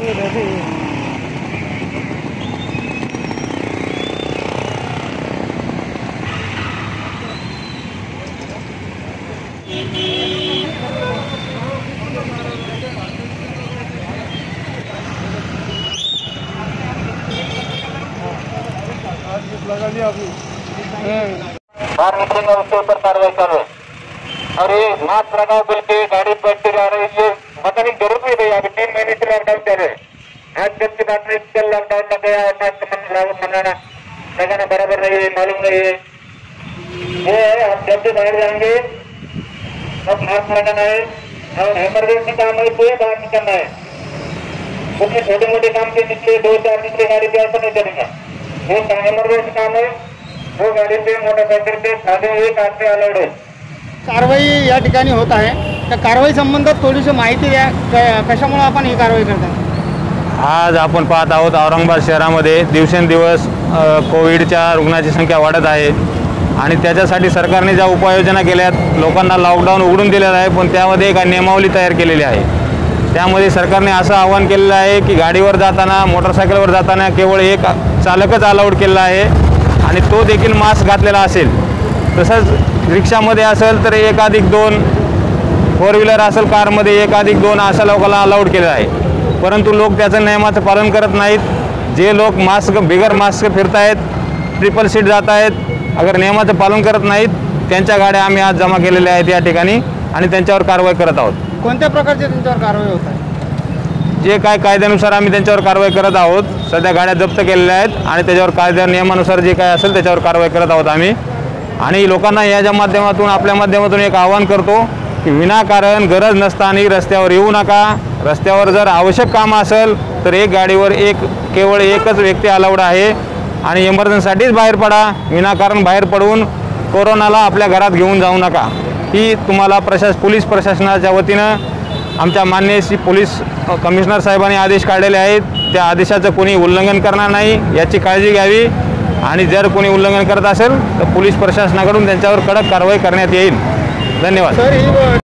बाहर निकलेंगे उसके ऊपर कार्रवाई चालू है। और ये मास्क लगाओ बोल के गाड़ी बैठते जा रही है, बताने की जरूरत नहीं है। अभी 3 महीने से लॉकडाउन चल रहे, आज जब की बात नहीं, कल लॉकडाउन लग गया। मास्क मनाना लगाना बराबर नहीं है, मालूम नहीं है। ये आप जब भी बाहर जाएंगे तब मास्क लगाना है और इमरजेंसी काम है तो बाहर निकलना है। कुछ छोटे मोटे काम के निकले 2-4 निकले गाड़ी पे ऐसा नहीं चलेगा। वो इमरजेंसी काम है वो गाड़ी पे मोटरसायकल पे साधे एक आदमी अलाउड है। कारवाई या ठिकाणी होत आहे, त्या कारवाई संबंधात थोडीशी माहिती द्या, कशामुळे आपण ही कारवाई करताय? आज आपण पाहत आहोत औरंगाबाद शहरामध्ये दिवसेंदिवस कोविडच्या रुग्णाची संख्या वाढत आहे आणि त्याच्यासाठी सरकारने ज्या उपाययोजना केल्यात, लोकांना लॉकडाऊन उघडून दिलेलं आहे, पण त्यामध्ये एक नियमावली तयार केलेली आहे। त्यामध्ये सरकारने असं आवाहन केलेलं आहे की गाडीवर जाताना मोटरसायकलवर जाताना केवळ एक चालकच अलाउड केलेला आहे आणि तो देखील मास्क घातलेला असेल। तसंच रिक्षामध्ये असेल तर 1+2, 4 व्हीलर असेल कारमध्ये 1+2 अशा लोकांना अलाउड केलेलं आहे, परंतु लोक त्याचं नियमाचं पालन करत नाहीत। जे लोक मास्क बिगर मास्क फिरतायत, ट्रिपल सीट जात आहेत, अगर नियमाचं पालन करत नाहीत त्यांच्या गाड्या आम्ही आज जमा केलेल्या आहेत या ठिकाणी आणि त्यांच्यावर कारवाई करत आहोत। कोणत्या प्रकारची त्यांच्यावर कारवाई होत आहे? जे काय कायद्यानुसार आम्ही त्यांच्यावर कारवाई करत आहोत। सध्या गाड्या जप्त केलेल्या आहेत आणि त्याच्यावर कायदा नियमानुसार जे काय असेल त्याच्यावर कारवाई करत आहोत आम्ही। आणि लोकांना याच्या माध्यमातून आपल्या माध्यमातून एक आवाहन करतो की विनाकारण गरज नसताना रस्त्यावर येऊ नका। रस्त्यावर जर आवश्यक काम असेल तर एक गाडीवर केवळ एकच व्यक्ती अलाउड आहे आणि इमर्जन्सीसाठीच बाहेर पडा। विनाकारण बाहेर पडून कोरोनाला आपल्या घरात घेऊन जाऊ नका। ही तुम्हाला पोलीस प्रशासनाच्या वतीनं आमच्या माननीय पोलीस कमिशनर साहेबांनी आदेश काढलेले आहेत। त्या आदेशाचं कोणी उल्लंघन करणार नाही याची काळजी घ्यावी आणि जर कोणी उल्लंघन करत असेल तर पोलीस प्रशासनाकडून त्यांच्यावर कडक कारवाई करण्यात येईल। धन्यवाद।